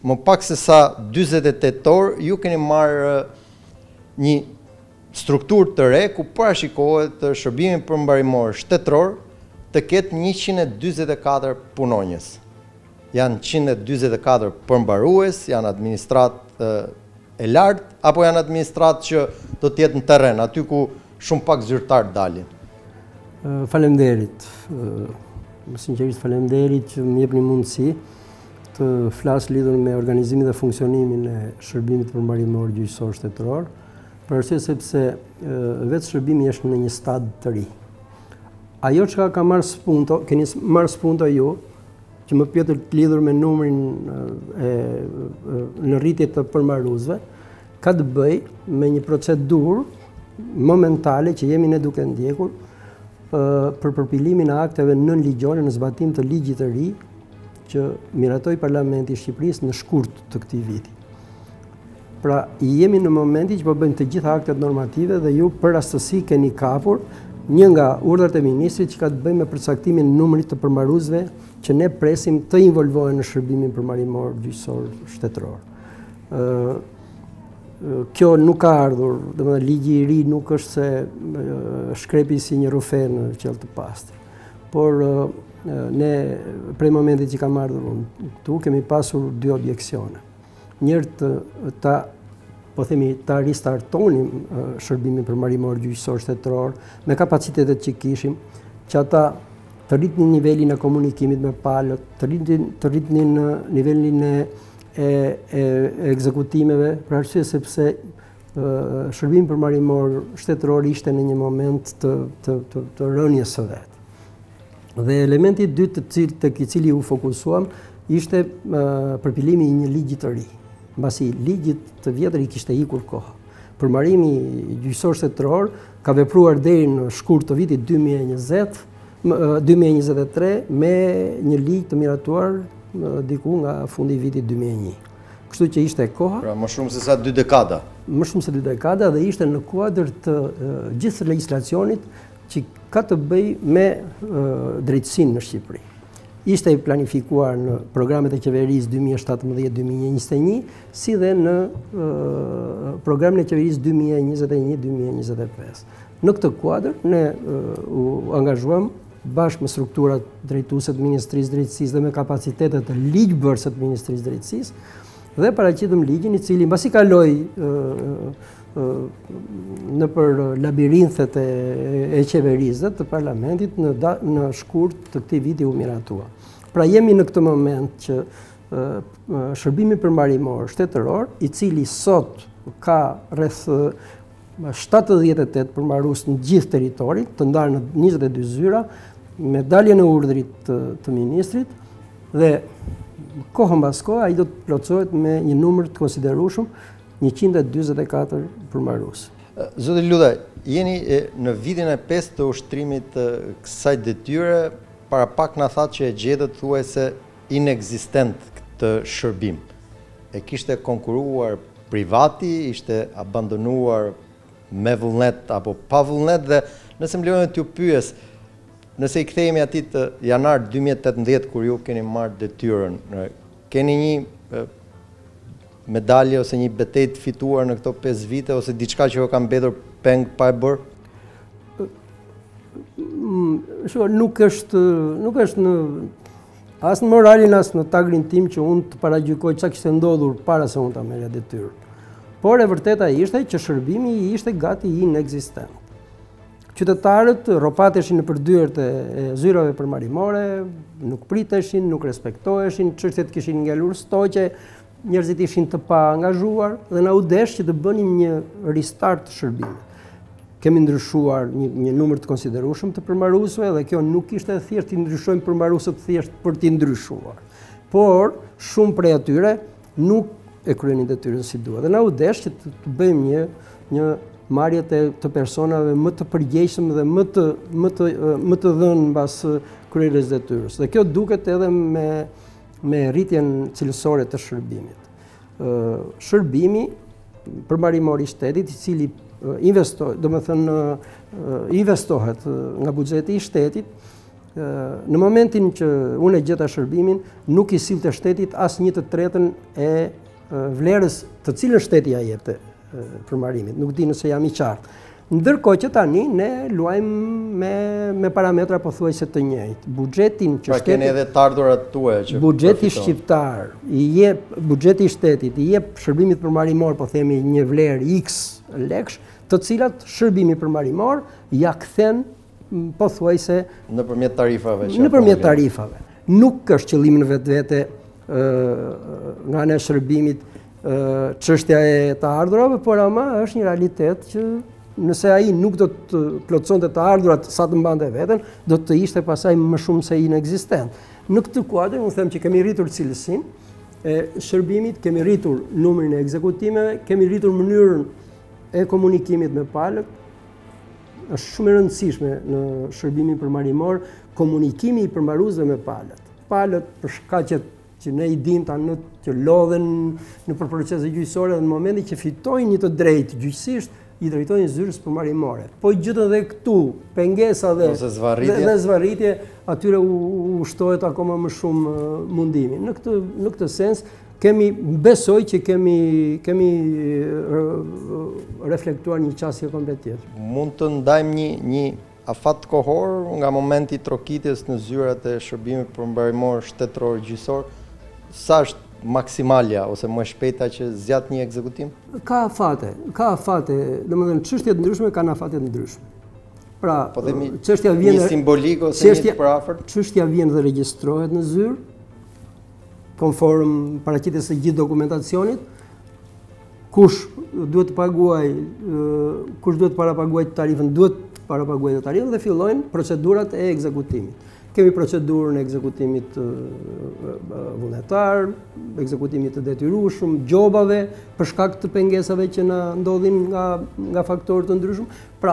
më pak se sa 48 orë, ju keni marrë një strukturë të re ku parashikohet të shërbimin përmbarimor shtetëror të ketë 144 punonjës. Janë 144 përmbarues, janë administratë e lartë, apo janë administratë që do të jetë në terren, aty ku shumë pak zyrtar dalin. Faleminderit. Sinqerisht faleminderit që më jepni mundësi të flas lidhur me organizimin dhe funksionimin e shërbimit përmbarimor gjyqësor shtetëror, për arsye sepse vetë shërbimi është në një stad të ri. Ajo që ka marrë spunto, keni marrë spunto ju, që më pyetët lidhur me numrin në rritje të përmbaruesve, ka të bëj me një procedurë momentale që jemi ne duke ndjekur për përpilimin e akteve nënligjore në zbatim të ligjit të ri që miratoi Parlamenti i Shqipërisë në shkurt të këtij viti. Pra, jemi në momenti që po bëjmë të gjitha aktet normative dhe ju për rastësi keni kapur një nga urdhrat e ministrit që ka të bëjë me përcaktimin e numrit të përmbaruesve që ne presim të involvohen në shërbimin përmbarimor gjyqësor shtetëror. Kjo nuk ka ardhur, domethënë ligji i ri nuk është se shkrepi si një rufe në qell të pastër. Por ne prej momentit që kam ardhur unë këtu kemi pasur dy objekcione. Njërt ta ristartonim shërbimin përmbarimor gjyqësor shtetëror me kapacitetet që kishim, që ata të rritnin nivelin e komunikimit me palët, të rritnin nivelin e ekzekutimeve, për arsye sepse shërbimi përmbarimor shtetëror ishte në një moment të rënies së vet. Dhe elementi i dytë tek i cili u fokusuam ishte përpilimi i një ligji të ri. Mbasi ligjit të vjetër i kishte ikur koha. Përmbarimi gjyqësor shtetëror ka vepruar deri në shkurt të vitit 2023 me një ligj të miratuar diku nga fundi i vitit 2001. Kështu që ishte koha. Pra më shumë se sa 2 dekada. Më shumë se 2 dekada dhe ishte në kuadër të gjithë legislacionit që ka të bëj me drejtësinë në Shqipëri. Ishte i planifikuar në programet e qeverisë 2017-2021, si dhe në programin e qeverisë 2021-2025. Në këtë kuadër, ne u angazhuam bashkë me strukturat drejtuese të Ministrisë Drejtësisë dhe me kapacitetet të ligjbërëse të Ministrisë Drejtësisë, dhe paraqitëm ligjin i cili mbasi kaloi në për labirinthet e qeverisë të Parlamentit në shkurt të këtij viti u miratua. Pra jemi në këtë moment që shërbimi përmbarimor shtetëror, i cili sot ka rreth 78 përmbarues në gjithë territorin, të ndarë në 22 zyra, me daljen e urdhrit të ministrit, dhe kohë mbas kohë ai do të plotësohet me një numër të konsiderueshëm, 144 përmbarues. Zoti Luda, jeni në vitin e 5 të ushtrimit të kësaj detyre, para pak na thatë që e gjetët thuajse inekzistent këtë shërbim. E kishte konkuruar privati, ishte abandonuar me vullnet apo pa vullnet, dhe nëse më lejoni t'ju pyes, nëse i kthehemi atij të janar 2018 kur ju keni marrë detyrën, keni një medalje ose një betejë të fituar në këto 5 vite ose diçka që ju ka mbetur peng pa e bërë? Nuk është në as në moralin as në tagrin tim që unë të paragjykoj çka kishte ndodhur para se unë ta merrja detyrën. Por e vërteta ishte që shërbimi ishte gati inekzistent. Qytetarët rropateshin nëpër dyert e zyrave përmbarimore, nuk priteshin, nuk respektoheshin, çështjet kishin ngelur stoqe, njerëzit ishin të pa angazhuar dhe na u desh që të bënim një ristart të shërbimit. Kemi ndryshuar një numër të konsiderueshëm të përmbaruesve dhe kjo nuk ishte thjesht të ndryshojmë përmbaruesit thjesht për t'i ndryshuar. Por shumë prej atyre nuk e kryenin detyrën si duhet. Dhe na u desh që të bëjmë një marrje të personave më të përgjegjshëm dhe më të dhënë mbas kryerjes detyrës. Dhe kjo duket edhe me rritjen cilësore të shërbimit. Shërbimi përmbarimor i shtetit, i cili investohet nga buxheti i shtetit, Në momentin që unë e gjeta shërbimin, nuk i sillte shtetit asnjë të tretën e vlerës të cilën shteti ja jepte përmbarimit. Nuk di nëse jam i qartë. Ndërkohë që tani ne luajmë me parametra pothuajse të njëjtë. Buxhetin që shteti keni edhe të ardhurat tuaja që buxheti shqiptar buxheti i shtetit i jep shërbimit përmbarimor, po themi një vlerë X lekësh, të cilat shërbimi përmbarimor ja kthen pothuajse nëpërmjet tarifave. Nëpërmjet tarifave. Nuk është qëllimi në vetvete nga ana e shërbimit çështja e të ardhurave, por ama është një realitet që nëse ai nuk do të plotësonte të ardhurat sa të mbante veten, do të ishte pasaj më shumë se inekzistent. Në këtë kuadër, unë them që kemi rritur cilësinë e shërbimit, kemi rritur numrin e ekzekutimeve, kemi rritur mënyrën e komunikimit me palët. Është shumë e rëndësishme në shërbimin përmbarimor komunikimi i përmbaruesve me palët. Palët për shkaqet që ne i dim tani që lodhen nëpër procese gjyqësore dhe në momentin që fitojnë një të drejtë gjyqësisht, i drejtojnë zyrës përmbarimore. Po gjëtën dhe këtu, pengesa dhe zvarritje, atyre u shtohet akoma më shumë mundimi. Në këtë sens, besoj që kemi reflektuar një qasje komplet tjetër. Mund të ndajmë një afat kohor nga momenti i trokitjes në zyrat e shërbimit përmbarimor shtetëror gjyqësor, sa është maksimalja ose më shpejta që zgjat një ekzekutim? Ka afate, domethënë çështjet ndryshme kanë afate ndryshme. Pra, po themi çështja vjen një simbolik ose një të përafërt? Çështja vjen dhe regjistrohet në zyrë, konform paraqitjes së gjithë dokumentacionit. Kush duhet të parapaguajë tarifën, duhet të parapaguajë tarifën dhe fillojnë procedurat e ekzekutimit. Kemi procedurën e ekzekutimit vullnetar, ekzekutimit të detyrueshëm, gjobave për shkak të pengesave që na ndodhin nga faktorë të ndryshëm. Pra,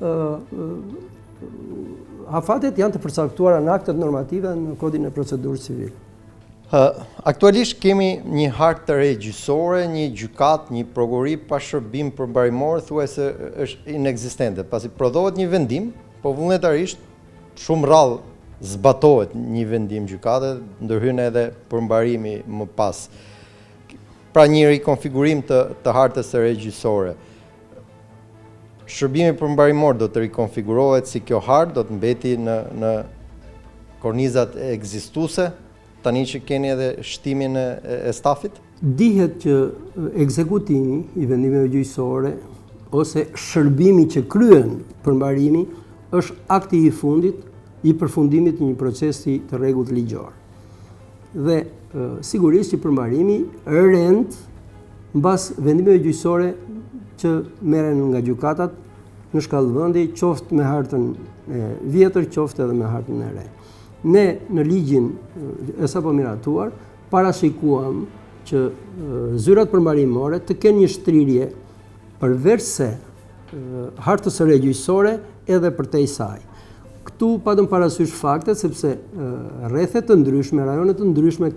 afatet janë të përcaktuara në aktet normative në Kodin e Procedurës Civile. Aktualisht kemi një hartë të re gjyqësore, një gjykat, një prokurori pa shërbim përmbarimor thuajse është inekzistente, pasi prodhohet një vendim, po vullnetarisht shumë rrallë zbatohet një vendim gjykate, ndërhyn edhe përmbarimi më pas. Pra një rikonfigurim të hartës së re gjyqësore. Shërbimi përmbarimor do të rikonfigurohet si kjo hartë, do të mbeti në kornizat ekzistuese, tani që keni edhe shtimin e stafit? Dihet që ekzekutimi i vendimeve gjyqësore ose shërbimi që kryen përmbarimi është akti i fundit i përfundimit një procesi të rregullt ligjor. Dhe sigurisht që përmbarimi rend mbas vendimeve gjyqësore që merren nga gjykatat në shkallë vendi, qoftë me hartën e vjetër, qoftë edhe me hartën e re. Ne në ligjin e sapo miratuar parashikuam që zyrat përmbarimore të kenë një shtrirje përveçse hartës së re gjyqësore edhe përtej saj. Këtu patëm parasysh faktet sepse rrethet të ndryshme, rajonet të ndryshme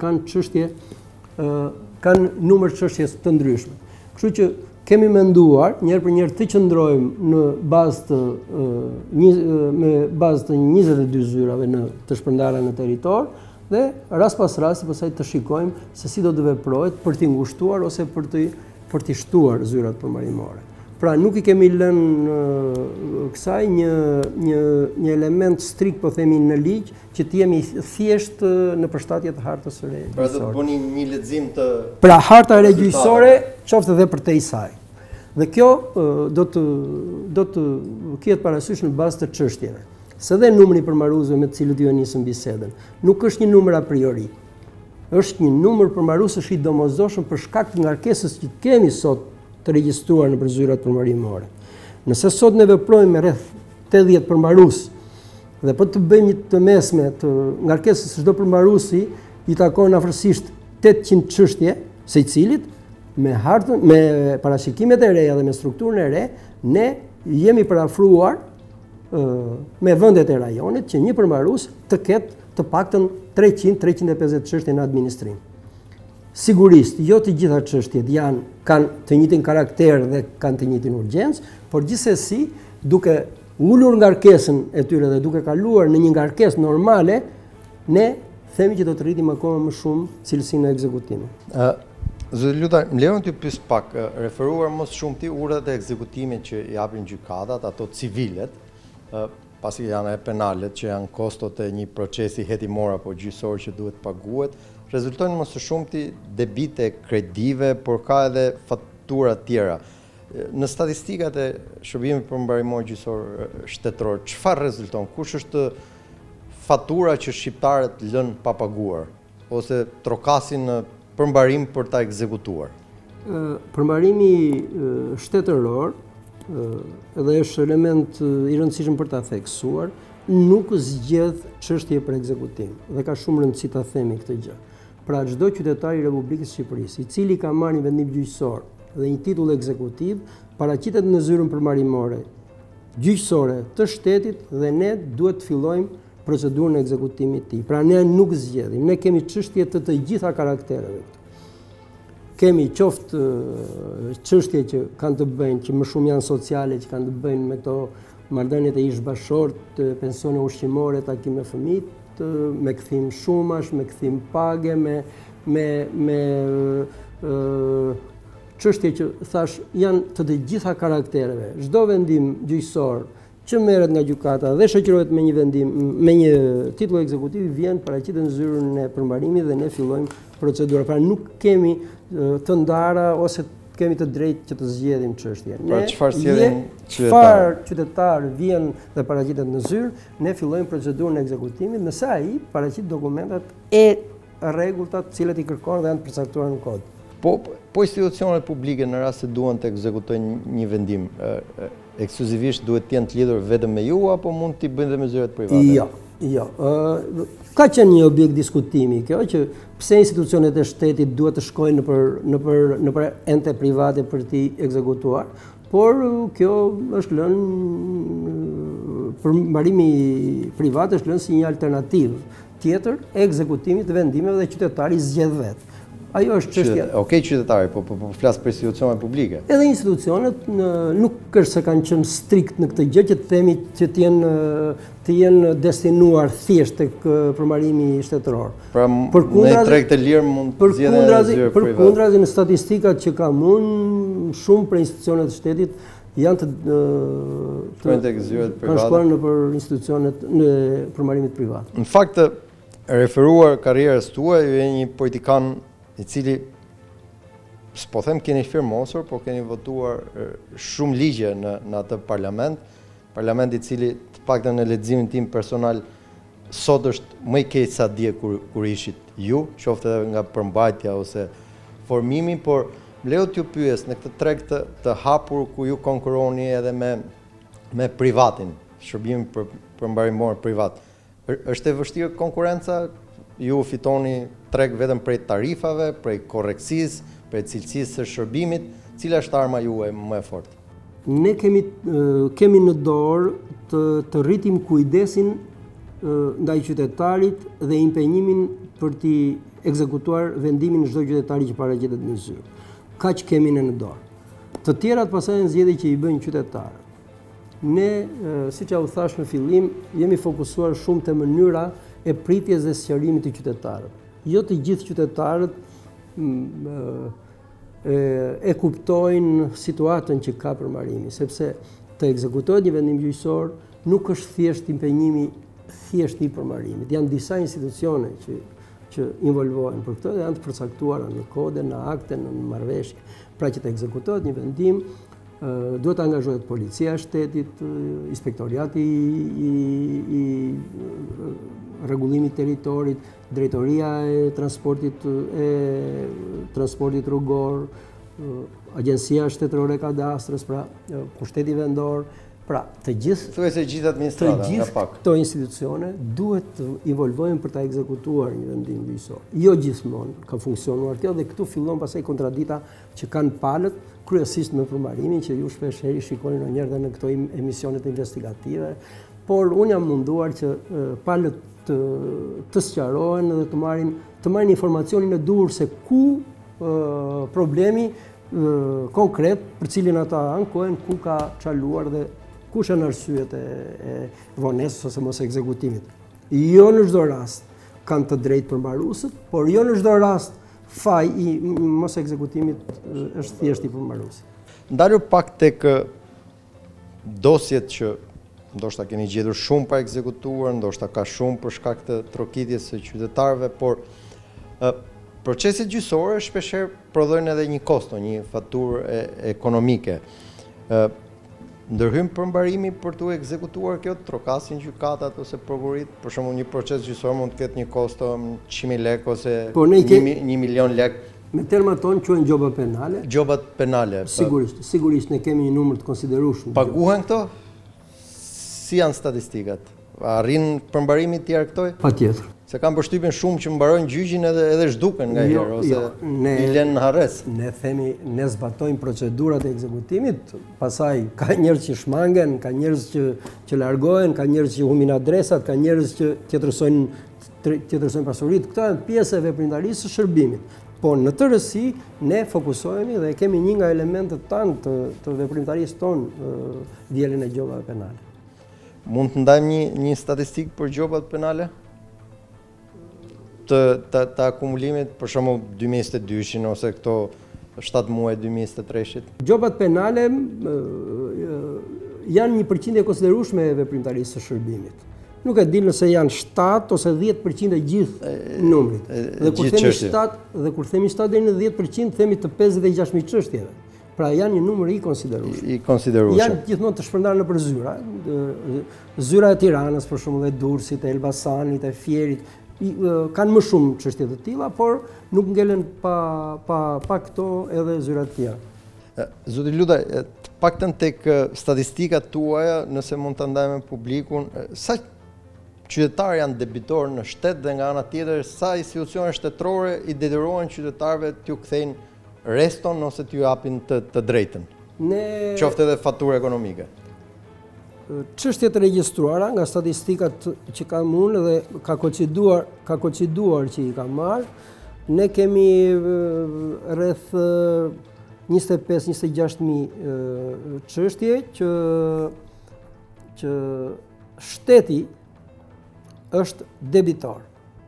kanë numër çështjes të ndryshme. Kështu që kemi menduar njëherë për njëherë të qëndrojmë në bazë me bazë të 22 zyrave të shpërndara në territor dhe rast pas rasti pastaj të shikojmë se si do të veprohet për t'i ngushtuar ose për t'i shtuar zyrat përmbarimore. Pra nuk i kemi lënë kësaj një element strikt, po themi, në ligj, që të jemi thjesht në përshtatje të hartës së re gjyqësore. Pra do të bëni një lexim të... Pra harta e re gjyqësore qoftë edhe përtej saj. Dhe kjo do të ketë parasysh në bazë të çështjeve. Se dhe numri përmbaruesve me të cilët ju e nisëm bisedën, nuk është një numër a priori. Është një numër përmbaruesësh i domosdoshëm për shkak të ngarkesës që kemi sot të regjistruar në zyrat përmbarimore. Nëse sot ne veprojmë me rreth 80 përmbarues dhe po të bëjmë një të mesme të ngarkesës së çdo përmbaruesi i takon afërsisht 800 çështje secilit, me hartën, me parashikimet e reja dhe me strukturën e re, ne jemi përafruar me vendet e rajonit që një përmbarues të ketë të paktën 300-350 çështje në administrim. Sigurisht, jo të gjitha çështjet kanë të njëjtin karakter dhe kanë të njëjtin urgjencë, por gjithsesi duke ullur ngarkesën e tyre dhe duke kaluar në një ngarkesë normale, ne themi që do të rritim akoma më shumë cilësinë e ekzekutimit. Zoti Lutar, më lejon t'ju pyes pak, referuar mos shumë ti urdhat e ekzekutimit që japin gjykatat, ato civilet, pasi janë e penalet që janë kostot e një procesi hetimor apo gjyqësor që duhet paguhet, rezultojnë më së shumti debite kredive, por ka edhe fatura tjera. Në statistikat e shërbimit përmbarimor gjyqësor shtetëror, çfarë rezulton? Kush është fatura që shqiptarët lënë pa paguar ose trokasin në përmbarim për ta ekzekutuar? Përmbarimi shtetëror, edhe është element i rëndësishëm për ta theksuar, nuk zgjedh çështje për ekzekutim dhe ka shumë rëndësi ta themi këtë gjë. Pra çdo qytetar i Republikës së Shqipërisë, i cili ka marrë një vendim gjyqësor dhe një titull ekzekutiv, paraqitet në zyrën përmbarimore gjyqësore të shtetit dhe ne duhet të fillojmë procedurën e ekzekutimit të tij. Pra ne nuk zgjedhim, ne kemi çështje të gjitha karaktereve këtu. Kemi qoftë çështje që kanë të bëjnë, që më shumë janë sociale, që kanë të bëjnë me këto marrëdhëniet e ish bashkëshort, pensione ushqimore, takime fëmijët, me kthim shumash, me kthim page, me çështje që thash janë të gjitha karaktereve. Çdo vendim gjyqësor që merret nga gjykata dhe shoqërohet me një vendim, me një titull ekzekutiv, vjen paraqitet në zyrën e përmbarimit dhe ne fillojmë procedurën. Pra nuk kemi të ndara ose kemi të drejtë që të zgjedhim çështjen. Pra çfarë sjellin çfarë qytetar vjen dhe paraqitet në zyrë, ne fillojmë procedurën e ekzekutimit nëse ai paraqit dokumentat e rregullta të cilat i kërkon dhe janë përcaktuar në kod. Po institucionet publike në rast se duan të ekzekutojnë një vendim, ekskluzivisht duhet të jenë të lidhur vetëm me ju apo mund t'i bëjnë dhe me zyret private? Jo. Ka qenë një objekt diskutimi kjo që pse institucionet e shtetit duhet të shkojnë nëpër ente private për t'i ekzekutuar, por kjo është lënë përmbarimi privat është lënë si një alternativë tjetër e ekzekutimit të vendimeve dhe qytetari zgjedh vetë. Ajo është çështja. Okej, qytetari, po flas për institucionet publike. Edhe institucionet nuk është se kanë qenë strikt në këtë gjë që të themi që të jenë destinuar thjesht tek përmbarimi shtetëror. Pra në treg të lirë mund të zgjedhin zyre private. Përkundrazi në statistikat që kam unë, shumë për institucionet të shtetit janë kanë shkuar nëpër institucionet në përmbarimin privat. Në fakt, referuar karrierës tuaj, ju je një politikan i cili, s'po them keni firmosur, po keni votuar shumë ligje në atë parlament i cili të paktën në leximin tim personal sot është më i keq sa dje kur ishit ju, qoftë edhe nga përmbajtja ose formimi, por leo t'ju pyes në këtë treg të hapur ku ju konkurroni edhe me privatin, shërbimin përmbarimor privat. Është e vështirë konkurenca? Ju fitoni treg vetëm prej tarifave, prej korrektësisë, prej cilësisë së shërbimit, cila është arma juaj më e fortë? Ne kemi në dorë të rritim kujdesin ndaj qytetarit dhe impenjimin për t'i ekzekutuar vendimin çdo qytetari që paraqitet në zyrë. Kaq kemi ne në dorë. Të tjerat pastaj janë zgjedhje që i bëjnë qytetarët. Ne, siç u thash në fillim, jemi fokusuar shumë te mënyra e pritjes dhe sqarimit të qytetarëve. Jo të gjithë qytetarët e kuptojnë situatën që ka përmbarimi, sepse të ekzekutohet një vendim gjyqësor nuk është thjesht impenjimi thjesht i përmbarimit. Janë disa institucione që involvohen për këtë dhe janë të përcaktuara në kode, në akte, në marrëveshje. Pra që të ekzekutohet një vendim, duhet të angazhohet policia e shtetit, inspektoriati i rregullimit territorit, drejtoria e transportit rrugor, agjencia shtetërore e kadastrës, pra pushteti vendor, pra të gjithë këto institucione duhet të involvohen për ta ekzekutuar një vendim gjyqësor. Jo gjithmonë ka funksionuar kjo dhe këtu fillon pastaj kontradita që kanë palët, kryesisht në përmbarimin që ju shpesh heri shikoni ndonjëherë dhe në këto emisionet investigative, por unë jam munduar që palët të sqarohen dhe të marrin informacionin e duhur se ku problemi konkret për cilin ata ankohen, ku ka çaluar dhe kush janë arsyet e vonesës ose mos ekzekutimit. Jo në çdo rast kanë të drejtë përmbaruesët, por jo në çdo rast faji i mos ekzekutimit është thjesht i përmbaruesit. Ndalur pak tek dosjet që ndoshta keni gjetur shumë pa ekzekutuar, ndoshta ka shumë për shkak të trokitjes së qytetarëve, por proceset gjyqësore shpeshherë prodhojnë edhe një kosto, një faturë ekonomike. Ndërhyn përmbarimi për të ekzekutuar kjo, trokasin gjykatat ose prokurit, për shembull një proces gjyqësor mund të ketë një kosto 100.000 lekë ose 1 milion lekë. Me termat tonë quhen gjoba penale. Gjobat penale. Sigurisht ne kemi një numër të konsiderueshëm. Paguhen këto? Si janë statistikat? Arrin përmbarimi të argëtoj? Patjetër. Se kam përshtypjen shumë që mbarojnë gjyqin edhe zhduken nga herë ose i lënë në harres. Ne themi, ne zbatojmë procedurat e ekzekutimit, pastaj ka njerëz që shmangen, ka njerëz që largohen, ka njerëz që humbin adresat, ka njerëz që tjetërsojnë pasuritë. Këto janë pjesë e veprimtarisë së shërbimit. Po në tërësi ne fokusohemi dhe kemi një nga elementet tanë të veprimtarisë tonë dielën e gjobave penale. Mund të ndajmë një statistikë për gjobat penale? Të akumulimit, për shembull 2022-shin ose këto 7 muaj 2023-shit? Gjobat penale janë një përqindje e konsiderueshme e veprimtarisë së shërbimit. Nuk e di nëse janë 7 ose 10% e gjithë numrit. Dhe kur themi 7 deri në 10%, themi të 56.000 çështjeve. Pra janë një numër i konsiderueshëm. Janë gjithmonë të shpërndarë nëpër zyra. Zyra e Tiranës, për shembull, e Durrësit, e Elbasanit, e Fierit, kanë më shumë çështje të tilla, por nuk ngelen pa këto edhe zyra të tjera. Zoti Luta, paktën tek statistikat tuaja, nëse mund ta ndajmë me publikun, sa qytetarë janë debitorë në shtet dhe nga ana tjetër sa institucione shtetërore i detyrohen qytetarëve t'ju kthejnë reston ose t'ju japin të drejtën. Qoftë edhe faturë ekonomike. Çështjet e regjistruara nga statistikat që kam unë dhe ka konciduar që i kam marrë, ne kemi rreth 25-26.000 çështje që shteti është debitor.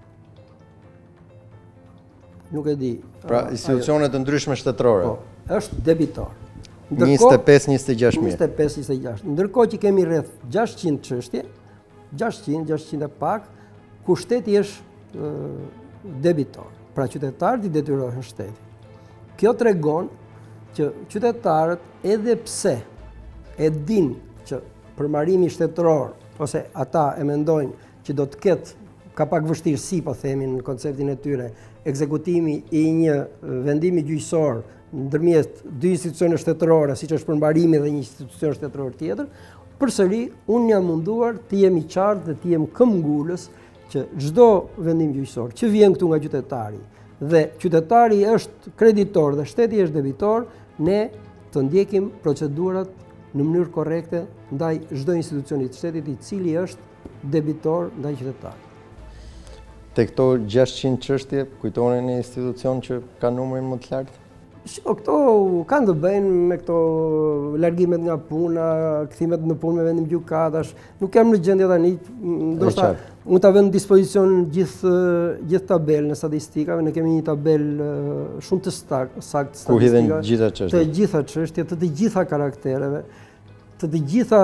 Nuk e di. Pra institucione të ndryshme shtetërore. Po, është debitor. 25-26.000. 25-26. Ndërkohë që kemi rreth 600 çështje, 600 e pak, ku shteti është debitor. Pra qytetarët i detyrohen shteti. Kjo tregon që qytetarët edhe pse e din që përmarrimi shtetëror ose ata e mendojnë që do të ketë ka pak vështirësi, po themi në konceptin e tyre, ekzekutimi i një vendimi gjyqësor ndërmjet dy institucione shtetërore, siç është përmbarimi dhe një institucion shtetëror tjetër, përsëri unë jam munduar të jem i qartë dhe të jem këmbgulës që çdo vendim gjyqësor që vjen këtu nga qytetari dhe qytetari është kreditor dhe shteti është debitor, ne të ndjekim procedurat në mënyrë korrekte ndaj çdo institucioni të shtetit i cili është debitor ndaj qytetarit. Te këto 600 çështje, kujtonin një institucion që ka numrin më të lartë? Këto kanë të bëjnë me këto largimet nga puna, kthimet në punë me vendim gjykatash. Nuk jam në gjendje tani, ndoshta unë ta vë në dispozicion gjithë tabelën e statistikave, ne kemi një tabelë shumë të saktë statistikave. Ku hidhen gjitha çështjet. Të gjitha çështjet, të gjitha karaktereve, të gjitha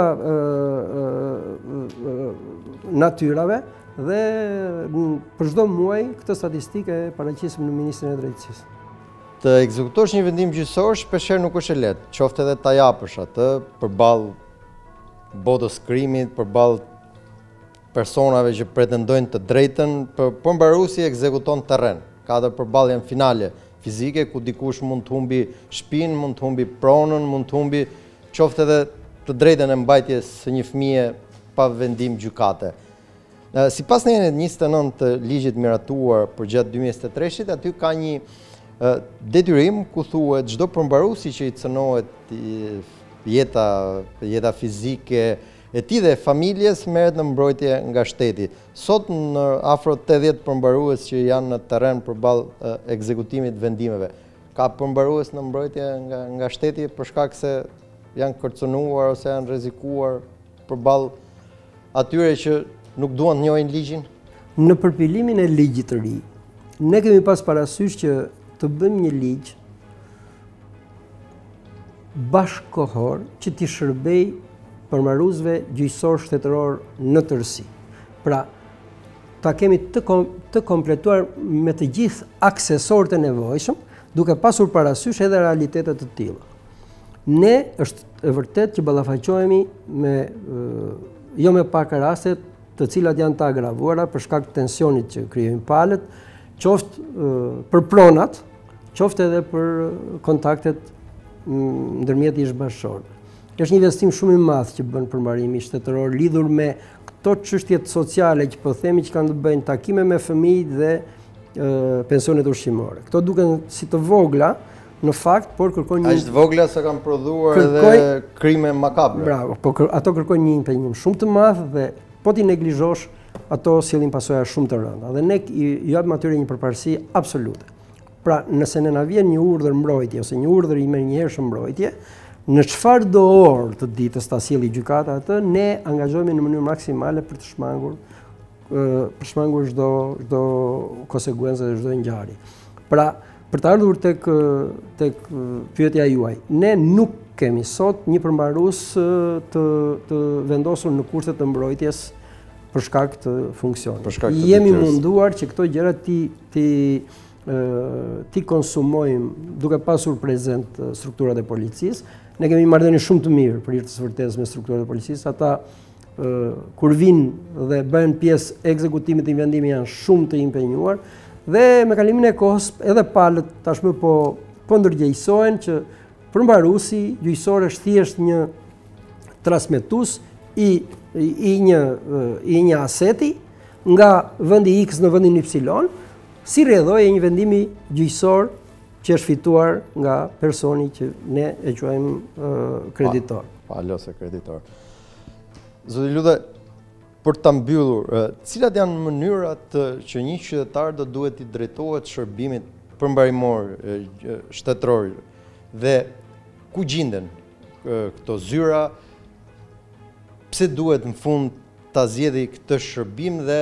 natyrave dhe për çdo muaj këtë statistikë e paraqisim në Ministrinë e Drejtësisë. Të ekzekutosh një vendim gjyqësor shpeshherë nuk është e lehtë, qoftë edhe ta japësh atë përballë botës krimit, përballë personave që pretendojnë të drejtën, por mbaruesi ekzekuton terren. Ka edhe përballjen finale fizike ku dikush mund të humbi shtëpinë, mund të humbi pronën, mund të humbi qoftë edhe të drejtën e mbajtjes së një fëmie pa vendim gjykate. Sipas në 29 të ligjit miratuar për gjatë 2023-shit, aty ka një detyrim ku thuhet çdo përmbaruesi që i cënohet jeta fizike e tij dhe familjes merret në mbrojtje nga shteti. Sot në afro 80 përmbarues që janë në terren përballë ekzekutimit vendimeve. Ka përmbarues në mbrojtje nga shteti për shkak se janë kërcënuar ose janë rrezikuar përballë atyre që nuk duan të njohin ligjin? Në përpilimin e ligjit të ri, ne kemi pas parasysh që të bëjmë një ligj bashkëkohor që t'i shërbej përmarruesve gjyqësor shtetëror në tërësi. Pra, ta kemi të kompletuar me të gjithë aksesorët e nevojshëm, duke pasur parasysh edhe realitetet të tilla. Ne është e vërtet që ballafaqohemi me jo me pak raste të cilat janë të agravuara për shkak të tensionit që krijojnë palët, qoftë për pronat, qoftë edhe për kontaktet ndërmjet ish-bashkëshorëve. Është një investim shumë i madh që bën përmbarimi shtetëror lidhur me këto çështjet sociale që po themi që kanë të bëjnë takime me fëmijët dhe pensionet ushqimore. Këto duken si të vogla në fakt, por kërkojnë një... Aq të vogla sa kanë prodhuar edhe krime makabre. Bravo, po ato kërkojnë një impenjim shumë të madh dhe po ti neglizhosh, ato sillin pasoja shumë të rënda. Dhe ne i japim atyre një përparësi absolute. Pra, nëse ne na vjen një urdhër mbrojtje ose një urdhër i menjëhershëm mbrojtje, në çfarë do orë të ditës ta sjellë gjykata atë, ne angazhohemi në mënyrë maksimale për të shmangur çdo konsekuencë dhe çdo ngjarje. Pra, për të ardhur tek pyetja juaj, ne nuk kemi sot një përmbarues të vendosur në kushtet të mbrojtjes për shkak të funksionit. Jemi munduar që këto gjëra ti konsumojmë duke pasur prezent strukturat e policisë. Ne kemi marrëdhënie shumë të mirë për hir të së vërtetës me strukturat e policisë. Ata kur vinë dhe bëhen pjesë e ekzekutimit të vendimit janë shumë të impenjuar dhe me kalimin e kohës edhe palët tashmë po ndërgjegjësohen që përmbaruesi gjyqësor është thjesht një transmetues i një aseti nga vendi X në vendin Y, si rrjedhojë një vendimi gjyqësor që është fituar nga personi që ne e quajmë kreditor. Ose kreditor. Zoti Ludha, për ta mbyllur, cilat janë mënyrat që një qytetar do duhet i drejtohet shërbimit përmbarimor shtetëror dhe ku gjenden këto zyra, pse duhet në fund ta zgjedhë këtë shërbim dhe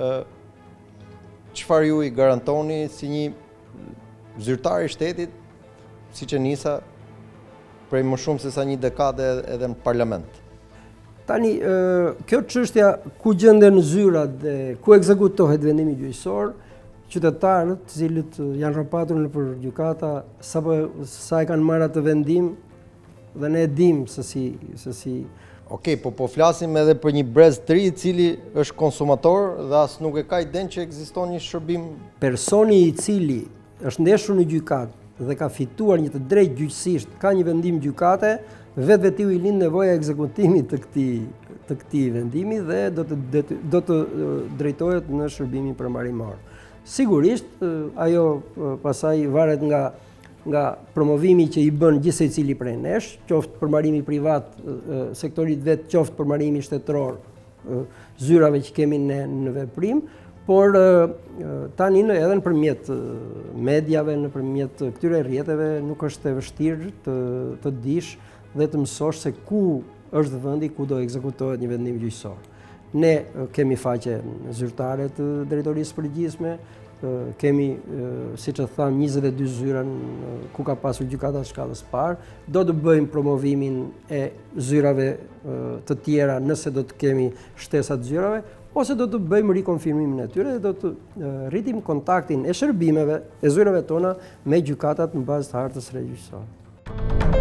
çfarë ju i garantoni si një zyrtar i shtetit, siç e nisa prej më shumë se sa një dekade edhe në parlament? Tani, kjo çështja ku gjenden zyrat dhe ku ekzekutohet vendimi gjyqësor, qytetarët të cilët janë rropatur nëpër gjykata sa e kanë marrë atë vendim dhe ne e dimë se si Okej, po flasim edhe për një brez të ri i cili është konsumator dhe as nuk e ka iden që ekziston një shërbim. Personi i cili është ndeshur në gjykatë dhe ka fituar një të drejtë gjyqësisht, ka një vendim gjykate, vetë i lind nevoja e ekzekutimit të këtij vendimi dhe do të drejtohet në shërbimin përmbarimor. Sigurisht, ajo pasaj varet nga promovimi që i bën gjithsej cili prej nesh, qoftë përmbarimi privat, sektorit vetë, qoftë përmbarimi shtetëror, zyrave që kemi në veprim, por tani edhe nëpërmjet mediave, nëpërmjet këtyre rrjeteve nuk është e vështirë të dish dhe të mësosh se ku është vendi ku do ekzekutohet një vendim gjyqësor. Ne kemi faqe zyrtare të drejtorisë përgjithshme, kemi, siç e tham, 22 zyra ku ka pasur gjykata shkallës parë, do të bëjmë promovimin e zyrave të tjera nëse do të kemi shtesa të zyrave, ose do të bëjmë rikonfirmimin e tyre dhe do të rritim kontaktin e shërbimeve e zyrave tona me gjykatat në bazë të hartës së gjyqësor.